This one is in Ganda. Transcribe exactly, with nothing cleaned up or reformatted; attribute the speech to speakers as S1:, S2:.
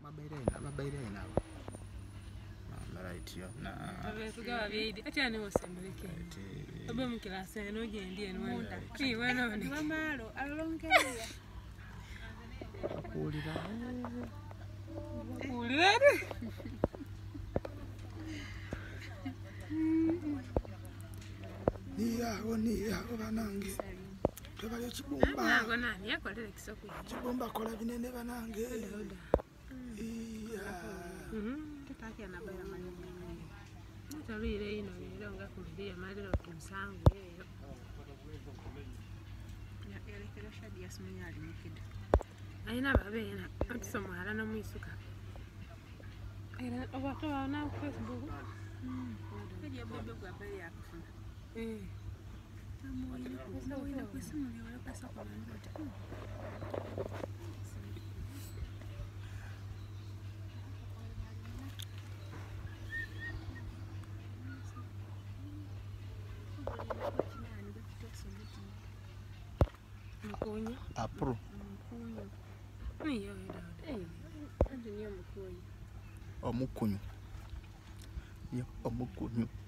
S1: Mabairena, mabairena. Right yo. Na.
S2: Tugawa bidi. Ati ne osembeleke. Obe mukilase no gendi eno. Ki wena ne. Mamalo alongeria. Kulira. Kulira.
S1: Niya oniya banange. Tebale kibumba.
S2: Nango nani yakolera kisoko.
S1: Kibumba kola binene banange. Iya.
S2: Mhm. Tutaki anabaya maneno. Talire ino lero nga kurudia maliro tumsangu yeyo. Ya elekera shadi yasmini ali mukida. Aina babena atusomala na mwisuka. Era obato wana ku Facebook. Mm. Kedi abebe kwa bali yakufuna. Eh. Tamoyi kuzoina kwesimu lyo pesa kwa ndoto. Mukunyu.
S1: Apro.
S2: Mukunyu. Niyo ida. Eh. Andi niyo mukunyu.
S1: Omukunyu. Yo omukunyu.